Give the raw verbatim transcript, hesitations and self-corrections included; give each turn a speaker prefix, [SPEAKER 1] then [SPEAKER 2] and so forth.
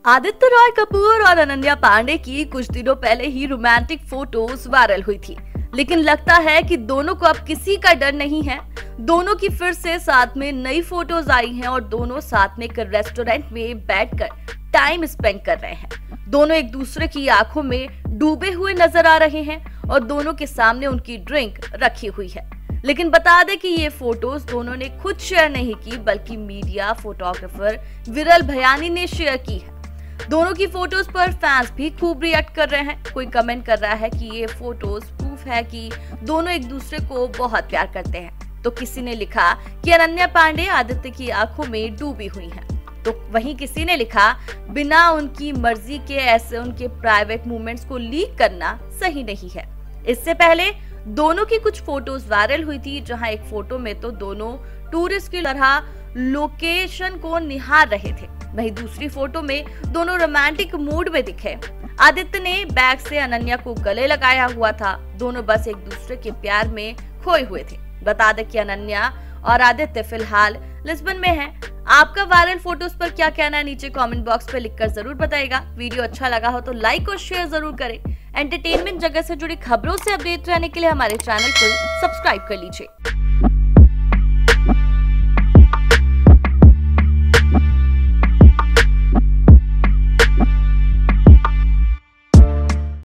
[SPEAKER 1] आदित्य रॉय कपूर और अनन्या पांडे की कुछ दिनों पहले ही रोमांटिक फोटोज वायरल हुई थी, लेकिन लगता है कि दोनों को अब किसी का डर नहीं है। दोनों की फिर से साथ में नई फोटोज आई हैं और दोनों साथ में एक रेस्टोरेंट में बैठकर टाइम स्पेंड कर रहे हैं। दोनों एक दूसरे की आंखों में डूबे हुए नजर आ रहे हैं और दोनों के सामने उनकी ड्रिंक रखी हुई है। लेकिन बता दें कि ये फोटोज दोनों ने खुद शेयर नहीं की, बल्कि मीडिया फोटोग्राफर विरल भयानी ने शेयर की है। दोनों की फोटोज पर फैंस भी खूब रिएक्ट कर रहे हैं। कोई कमेंट कर रहा है कि ये फोटोज प्रूफ है कि दोनों एक दूसरे को बहुत प्यार करते हैं, तो किसी ने लिखा कि अनन्या पांडे आदित्य की आंखों में डूबी हुई हैं, तो वहीं किसी ने लिखा बिना उनकी मर्जी के ऐसे उनके प्राइवेट मोमेंट्स को लीक करना सही नहीं है। इससे पहले दोनों की कुछ फोटोज वायरल हुई थी, जहां एक फोटो में तो दोनों टूरिस्ट की तरह लोकेशन को निहार रहे थे, वहीं दूसरी फोटो में दोनों रोमांटिक मूड में दिखे। आदित्य ने बैग से अनन्या को गले लगाया हुआ था। दोनों बस एक दूसरे के प्यार में खोए हुए थे। बता दें कि अनन्या और आदित्य फिलहाल लिस्बन में हैं। आपका वायरल फोटोज पर क्या कहना है, नीचे कमेंट बॉक्स पे लिखकर जरूर बताइएगा। वीडियो अच्छा लगा हो तो लाइक और शेयर जरूर करें। एंटरटेनमेंट जगत से जुड़ी खबरों से अपडेट रहने के लिए हमारे चैनल को सब्सक्राइब कर लीजिए।